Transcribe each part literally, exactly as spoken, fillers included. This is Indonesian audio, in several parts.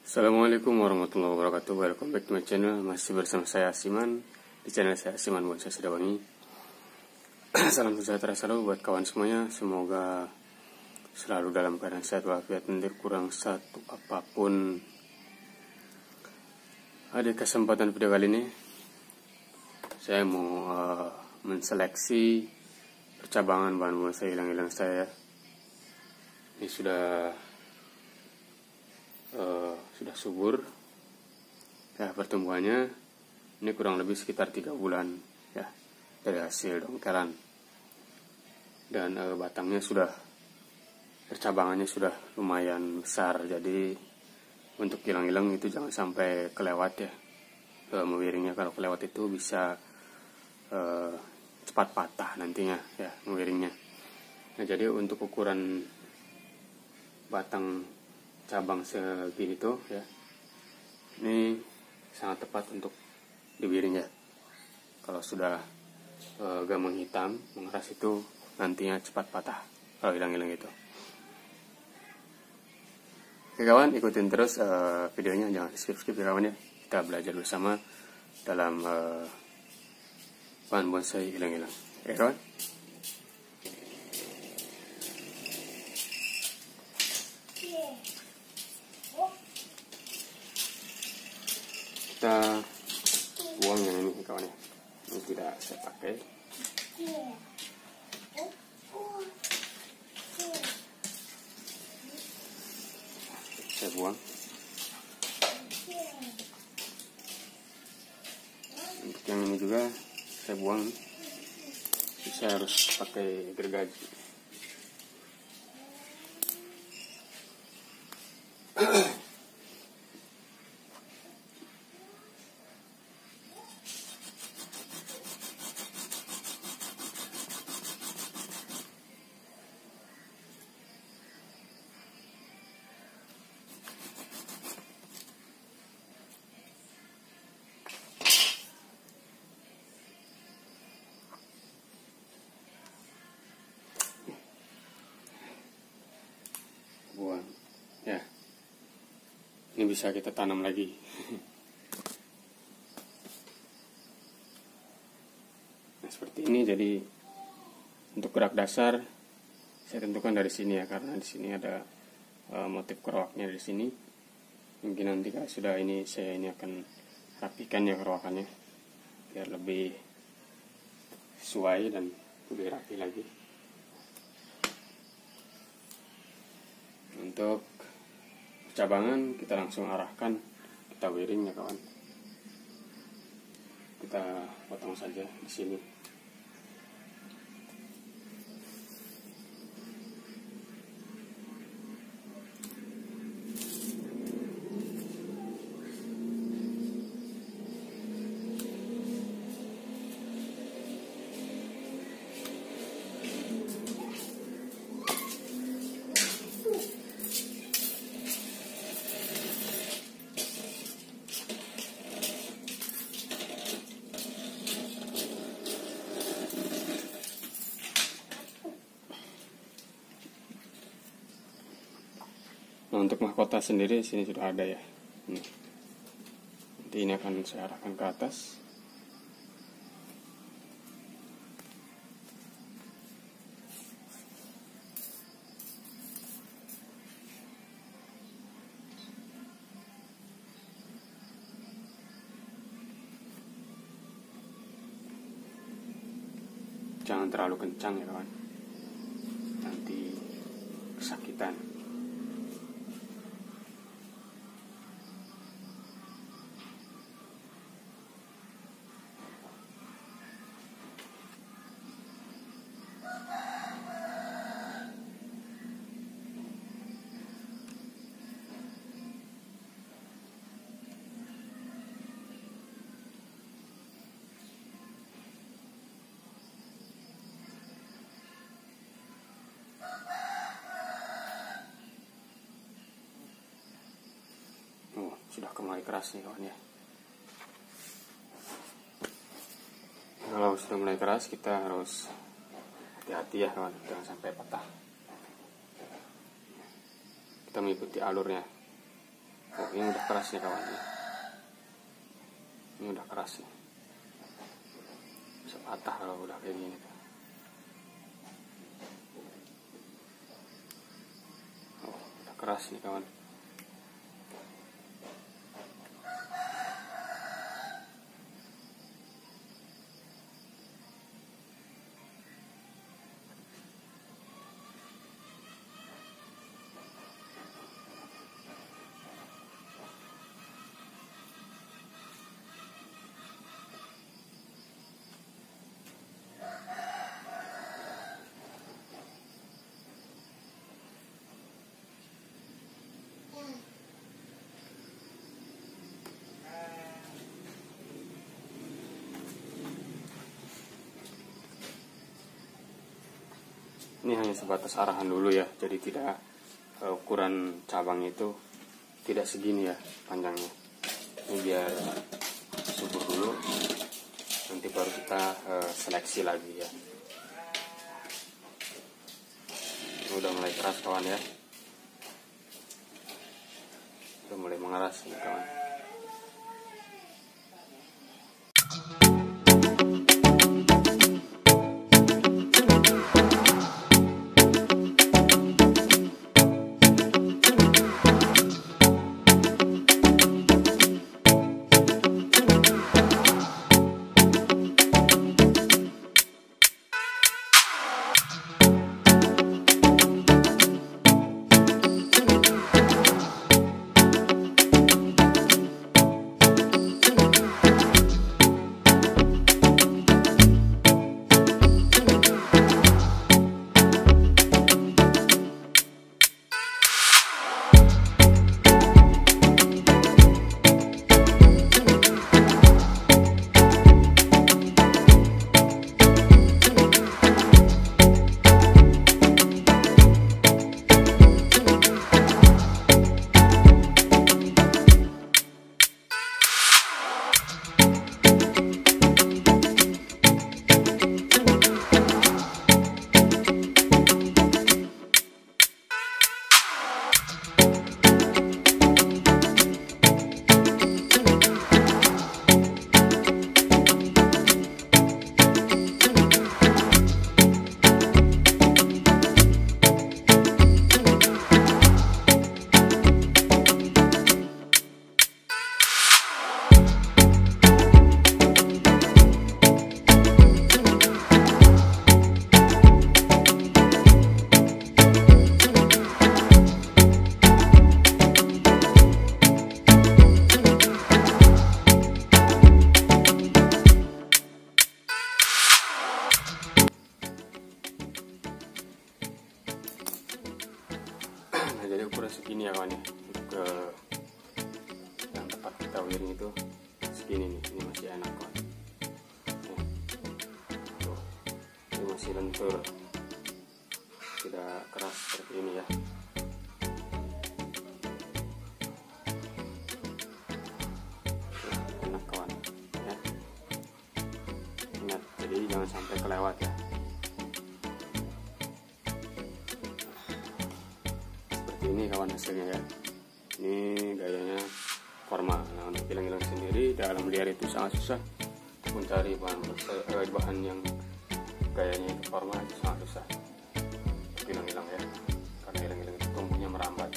Assalamualaikum warahmatullahi wabarakatuh. Welcome back to my channel. Masih bersama saya Asiman di channel saya Asiman Bonsai Sedawangi. Salam sejahtera selalu buat kawan semuanya. Semoga selalu dalam keadaan sehat walafiat dan kurang satu apapun. Ada kesempatan video kali ini saya mau uh, menseleksi percabangan bahan bonsai hilang-hilang saya. Ini sudah Uh, sudah subur ya pertumbuhannya. Ini kurang lebih sekitar tiga bulan ya dari hasil dongkelan, dan uh, batangnya sudah, percabangannya sudah lumayan besar. Jadi untuk hilang-hilang itu jangan sampai kelewat ya uh, mewiringnya. Kalau kelewat itu bisa uh, cepat patah nantinya ya mewiringnya. Nah, jadi untuk ukuran batang cabang segini tuh ya, ini sangat tepat untuk diwiring ya. Kalau sudah e, gamang hitam mengeras itu nantinya cepat patah kalau hilang-hilang itu. Oke kawan, ikutin terus e, videonya, jangan skip-skip ya kawan ya. Kita belajar bersama dalam e, bahan bonsai hilang-hilang. Oke kawan. Kita buang yang ini kawan ya, ini tidak saya pakai. Saya buang. Untuk yang ini juga saya buang. Saya harus pakai gergaji. Buang ya, ini bisa kita tanam lagi. Nah seperti ini. Jadi untuk gerak dasar saya tentukan dari sini ya, karena di sini ada uh, motif kerowaknya di sini. Mungkin nanti kalau sudah ini saya ini akan rapikan ya kerowakannya biar lebih sesuai dan lebih rapi lagi. Untuk percabangan kita langsung arahkan, kita wiring ya kawan. Kita potong saja di sini. Nah untuk mahkota sendiri sini sudah ada ya. Ini. Nanti ini akan saya arahkan ke atas. Jangan terlalu kencang ya kawan, nanti kesakitan. Sudah kembali keras nih kawan ya. Kalau sudah mulai keras kita harus hati-hati ya kawan, jangan sampai patah. Kita mengikuti alurnya. Oh, ini udah keras nih kawan. Ini udah keras nih. Bisa patah kalau udah kayak gini. Oh, udah keras nih kawan. Ini hanya sebatas arahan dulu ya, jadi tidak uh, ukuran cabang itu tidak segini ya panjangnya. Ini biar subur dulu, nanti baru kita uh, seleksi lagi ya. Ini udah mulai keras kawan ya, udah mulai mengeras nih kawan. Jadi ukuran segini ya kawan ya, untuk ke yang tempat kita wiring itu segini nih. Ini masih enak kawan. Tuh, ini masih lentur, tidak keras seperti ini ya. Tuh, enak kawan ya. Ingat, jadi jangan sampai kelewat ya. Ini kawan hasilnya ya. Ini gayanya formal. Nah, untuk hilang-hilang sendiri dalam liar itu sangat susah mencari bahan eh, bahan yang gayanya itu formal, itu sangat susah hilang-hilang ya, karena hilang-hilang itu tumbuhnya merambat.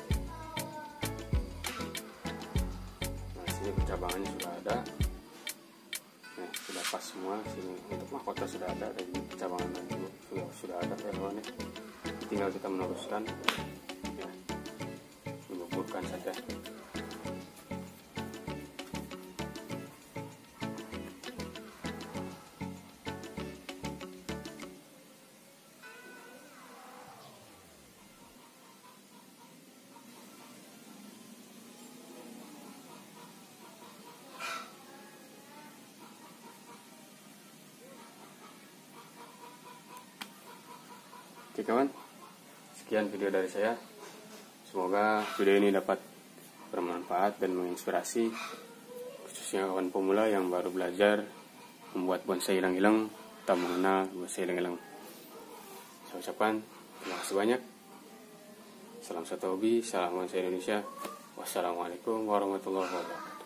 Nah, sini percabangannya sudah ada. Nah, sudah pas semua. Sini untuk mahkota sudah ada, dan percabangan juga sudah sudah ada ya kawan ya. Tinggal kita meneruskan. Bukan saja. Oke kawan, sekian video dari saya. Semoga video ini dapat bermanfaat dan menginspirasi, khususnya kawan pemula yang baru belajar membuat bonsai ilang-ilang, tak mengenal bonsai ilang-ilang. Saya ucapkan terima kasih banyak. Salam satu hobi, salam bonsai Indonesia. Wassalamualaikum warahmatullahi wabarakatuh.